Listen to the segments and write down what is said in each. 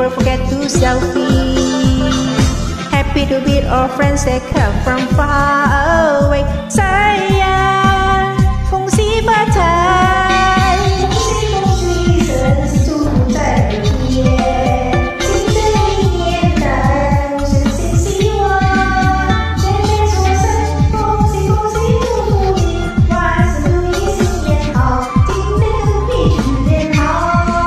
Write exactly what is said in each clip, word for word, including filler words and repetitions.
never forget to selfie. Happy to meet all friends that come from far away. Sayang, 恭喜发财，恭喜恭喜，生日祝福在耳边。新的一年带无限新希望，天天说声恭喜恭喜，祝福你万事如意，新年好，今年更比去年好。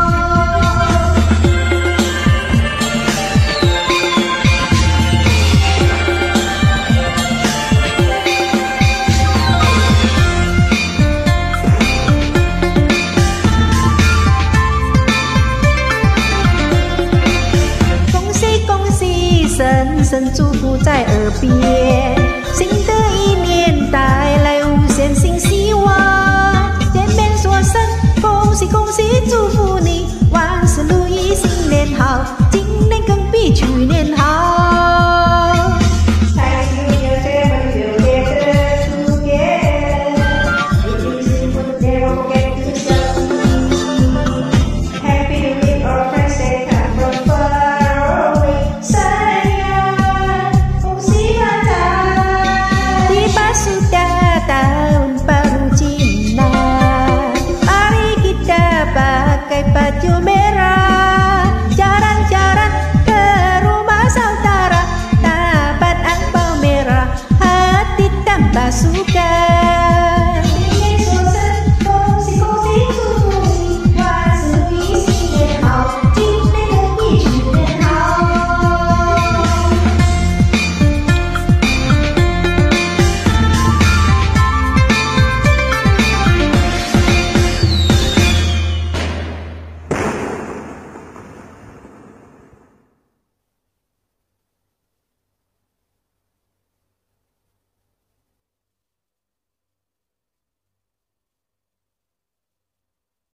声声祝福在耳边，新的一年带来无限新希望。见面说声恭喜恭喜，祝福你万事如意，新年好，今年更比去年好。Happy New Year, everybody together, together. 一定幸福的 never forget to selfie. Happy to meet our friends that come from far away. Sudah tahun baru Cina, mari kita pakai baju merah, jalan-jalan ke rumah saudara, dapat angpau merah, hati tambah suka.